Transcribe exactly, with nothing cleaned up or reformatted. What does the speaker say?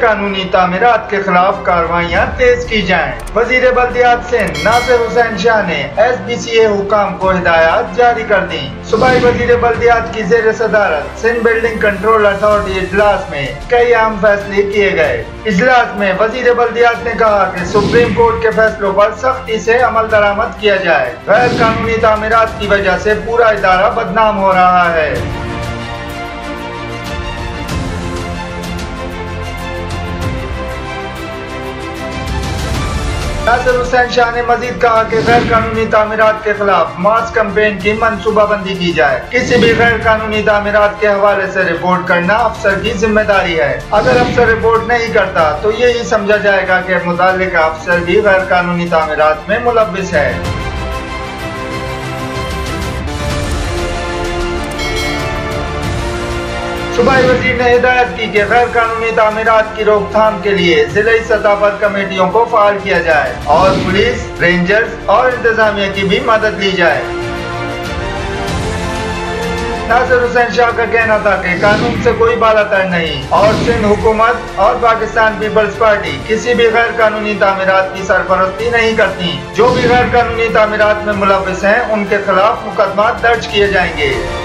कानूनी तामीरात के खिलाफ कार्रवाइयाँ तेज की जाएं। वजीर बल्दियात सिंध नासिर हुसैन शाह ने एस बी सी ए हुकाम को हिदायत जारी कर दी। सूबाई वजीर बल्दियात की जेर सदारत सिंध बिल्डिंग कंट्रोल अथॉरिटी इजलास में कई अहम फैसले किए गए। इजलास में वजीर बल्दियात ने कहा कि सुप्रीम कोर्ट के फैसलों पर सख्ती से अमल दरामद किया जाए। गैर कानूनी तामीरात की वजह से पूरा इदारा बदनाम हो रहा है। नासिर हुसैन शाह ने मजीद कहा कि गैर कानूनी तामीरात के खिलाफ मास कैंपेन की मनसूबाबंदी की जाए। किसी भी गैर कानूनी तामीरात के हवाले से रिपोर्ट करना अफसर की जिम्मेदारी है। अगर अफसर रिपोर्ट नहीं करता तो यही समझा जाएगा कि मुताल्लिका अफसर भी गैर कानूनी तामीरात में मुलव्विस है। सूबाई वजीर ने हिदायत की कि गैर कानूनी तामीरात की रोकथाम के लिए जिले सतह पर कमेटियों को फाल किया जाए और पुलिस, रेंजर्स और इंतजामिया की भी मदद ली जाए। नासिर हुसैन शाह का कहना था कि कानून से कोई बालातर नहीं और सिंध हुकूमत और पाकिस्तान पीपल्स पार्टी किसी भी गैर कानूनी तामीरात की सरपरस्ती नहीं करती। जो भी गैर कानूनी तामीरात में मुलव्विस हैं उनके खिलाफ मुकदमा दर्ज किए जाएंगे।